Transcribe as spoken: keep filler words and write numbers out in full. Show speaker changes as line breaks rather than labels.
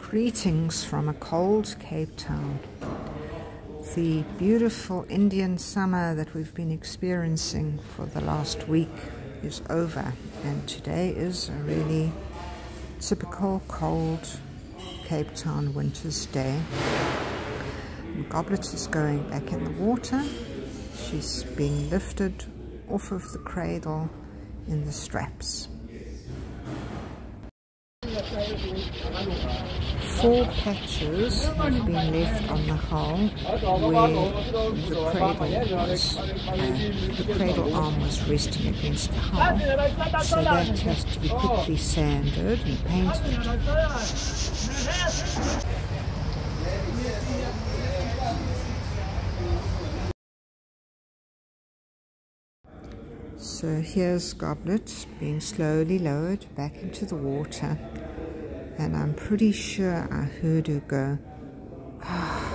Greetings from a cold Cape Town. The beautiful Indian summer that we've been experiencing for the last week is over, and today is a really typical cold Cape Town winter's day. Goblet is going back in the water. She's being lifted off of the cradle in the straps. Four patches have been left on the hull where the cradle was, uh, the cradle arm was resting against the hull, so that has to be quickly sanded and painted. So here's Goblet being slowly lowered back into the water. And I'm pretty sure I heard her go, ah.